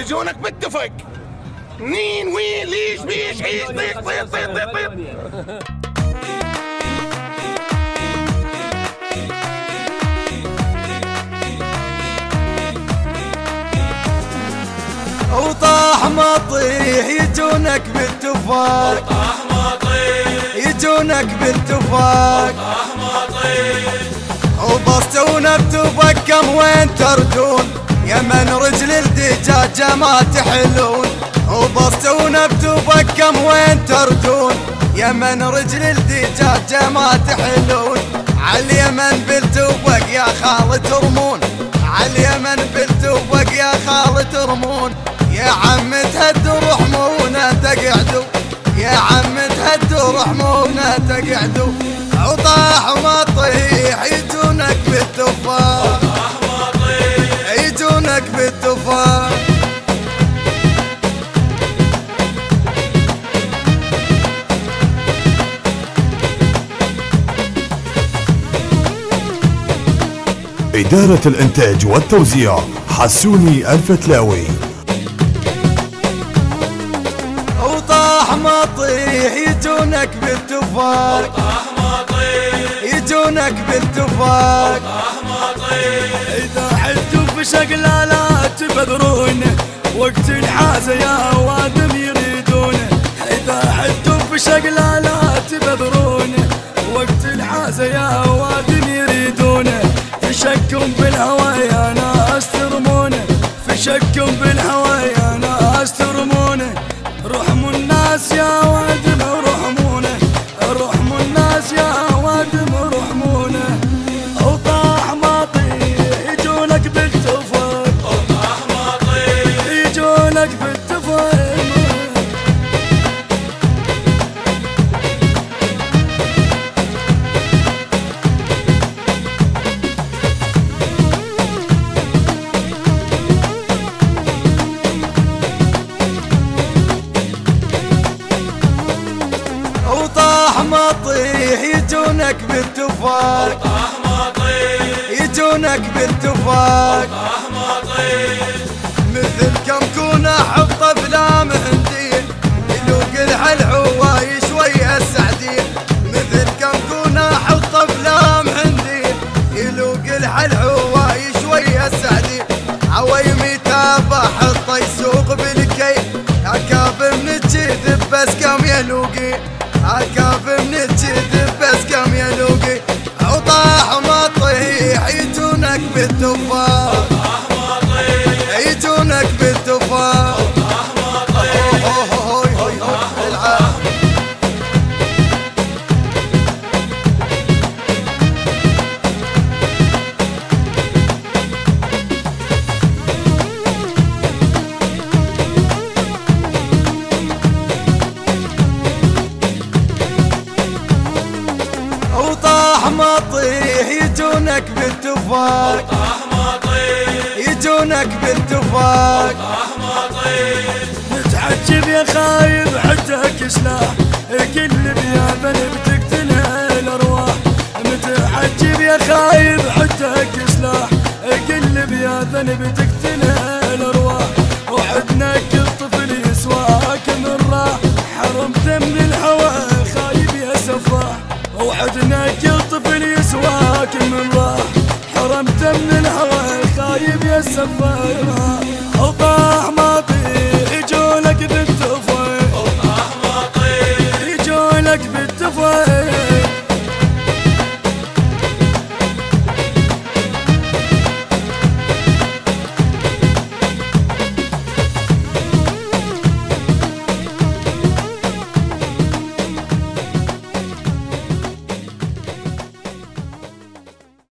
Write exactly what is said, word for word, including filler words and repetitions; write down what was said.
يجونك بالتفق. نين وين ليش بيش عيش طيق طيق طيق طيق طيق. وطاح مطيح يجونك بالتفاق، وطاح مطيح يجونك بالتفاق، وطاح مطيح وبسطونا بتفاق كم وين تردون، يا من رجل الدجاجة ما تحلون. وبسطونا بتفاق كم وين تردون، يا من رجل الدجاجة ما تحلون. عاليمن بالتفاق يا خال ترمون، عاليمن بالتفاق يا خال ترمون. يا عم تهدوا رحمونا تقعدوا، يا عم تهدوا رحمونا تقعدوا. وطاح مطيح يجونك بالتفاق، وطاح مطيح يجونك بالتفاق. إدارة الإنتاج والتوزيع حسوني الفتلاوي. وطاح مطيح يجونك بالتفاق، وطاح مطيح يجونك بالتفاق. وطاح مطيح إذا حلتوا في شقلة لا تبذرونه، وقت الحازة يا وادم يريدونه. إذا حلتوا في شقلة لا تبذرونه، وقت الحازة يا وادم يريدونه. في شكم بالهوى يا ناس ترمونه، في شكم بالهوى يا ناس ترمونه. رحموا الناس يا وادم رحمونه، رحموا الناس يا وادم رحمونه. وطاح مطيح يجونك بالتفاق، وطاح مطيح يجونك بالتفاق. وطاح مطيح يجونك بالتفاق، وطاح مطيح يجونك بالتفاق. وطاح مطيح مثل كم كون حط افلام هنديه، يلوق العوايش ويا السعديه. مثل كم كون حط افلام هنديه، يلوق العوايش ويا السعديه. عويمي تابع حطه يسوق بالكيف، عكاب من الجذب بس كم يلوقي، عكاب من الجذب بس كم يلوقي. وطاح مطيح يجونك بالتفاق، وطاح مطيح يجونك بالتفاق. وطاح مطيح وطاح العاب وطاح مطيح يجونك بالتفاق، وطاح مطيح يجونك بالتفاق. وطاح مطيح متعجب يا خايب عندك سلاح، كل بيابن بتقتله الارواح. متعجب يا خايب عندك سلاح، كل بيابن بتقتله الارواح. وعدنا كل طفل يسواك من راح، حرمته من الهوى خايب يا سفاح. وعدنا كل طفل يسواك من راح، حرمته من الهوى خايب يا سفاح. وطاح مطيح يجونك بالتفاق، وطاح مطيح يجونك بالتفاق.